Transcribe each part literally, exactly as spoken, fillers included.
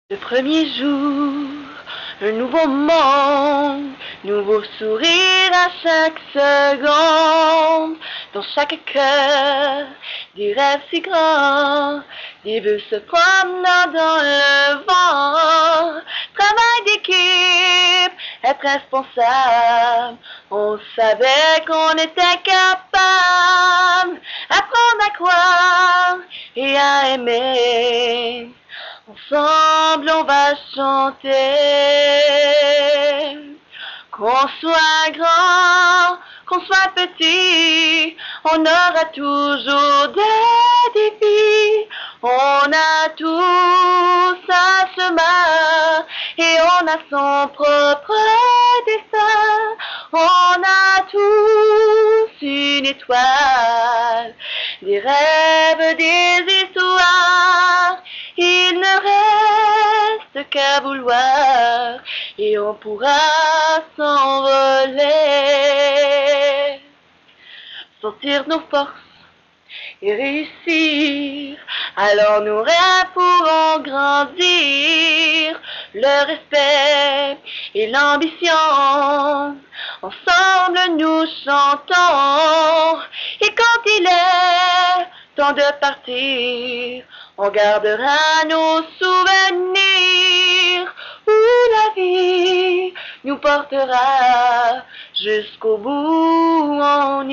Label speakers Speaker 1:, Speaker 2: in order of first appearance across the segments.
Speaker 1: Le premier jour, un nouveau monde, nouveau sourire à chaque seconde. Dans chaque cœur, des rêves si grands, des vœux se promenant dans le vent. Travail d'équipe, être responsable, on savait qu'on était capable. Apprendre à croire et à aimer. Ensemble on va chanter. Qu'on soit grand, qu'on soit petit, on aura toujours des défis. On a tous un chemin et on a son propre destin. On a tous une étoile, des rêves, des histoires. Il ne reste qu'à vouloir et on pourra s'envoler, sentir nos forces et réussir. Alors nos rêves pourront grandir, le respect et l'ambition. Ensemble nous chantons et quand il est temps de partir, on gardera nos souvenirs où la vie nous portera jusqu'au bout on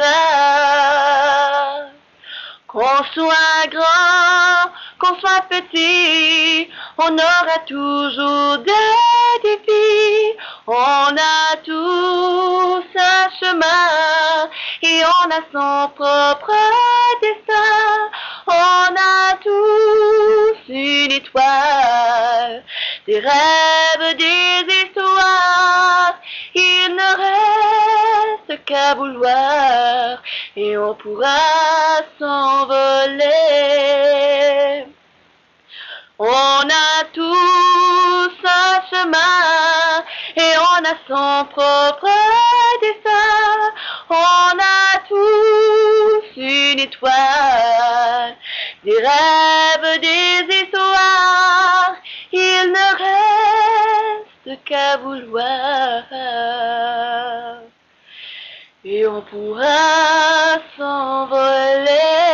Speaker 1: ira. Qu'on soit grand, qu'on soit petit, on aura toujours des défis. On a tous un chemin et on a son propre destin. On a tous une étoile, des rêves, des histoires. Il ne reste qu'à vouloir et on pourra s'envoler. On a tous un chemin et on a son propre destin. On a tous une étoile, des rêves, des histoires. Il ne reste qu'à vouloir et on pourra s'envoler.